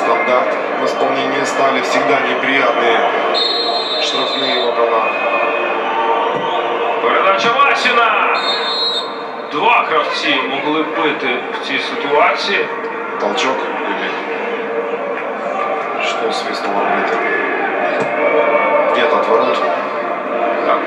стандарт в исполнении Стали. Всегда неприятные штрафные около. Передача Васіна. Два гравці могли бити в цій ситуації. Толчок или что свистнуло где-то? Нет, отворот. Так,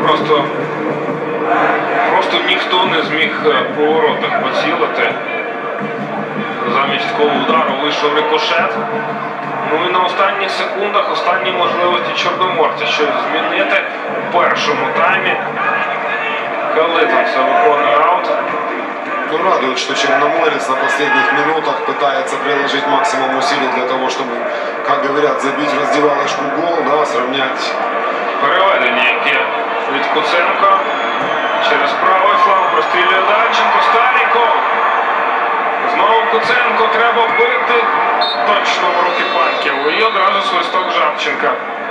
просто ніхто не зміг по воротах поцілити. Замість такого удару вийшов рикошет. Ну і на останніх секундах, останні можливості чорноморця щось змінити в першому таймі. Калитвинцев виконує аут. Ну, радует, что Черноморец на последних минутах пытается приложить максимум усилий для того, чтобы, как говорят, забить в раздевалочку гол, да, сравнять. Переведення, яке від Куценка через правий фланг прострілює Данченко. Старіков. Знову Куценко, треба бити точно в руки Паньківу. І одразу свисток Жабченка.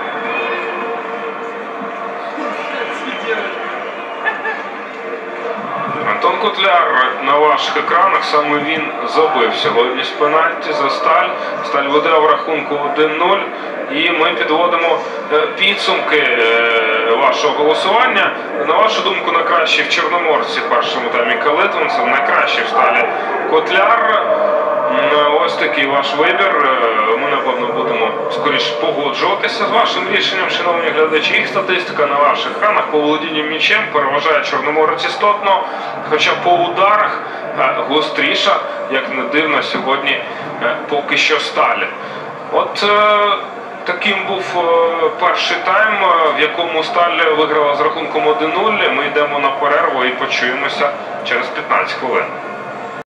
Антон Котляр на ваших екранах, саме він забив сьогодні з пенальті за Сталь. Сталь веде в рахунку 1-0. І ми підводимо підсумки вашого голосування. На вашу думку, найкращий в Чорноморці в першому таймі Калитвинцев, найкращий в Сталі Котляр. Ось такий ваш вибір. Ми, напевно, будемо скоріше погоджуватися з вашим рішенням, шановні глядачі. Їх статистика на ваших екранах по володінню м'ячем переважає Чорноморець істотно, хоча по ударах гостріша, як не дивно, сьогодні поки що Сталі. От таким був перший тайм, в якому Сталь виграла з рахунком 1-0. Ми йдемо на перерву і почуємося через 15 хвилин.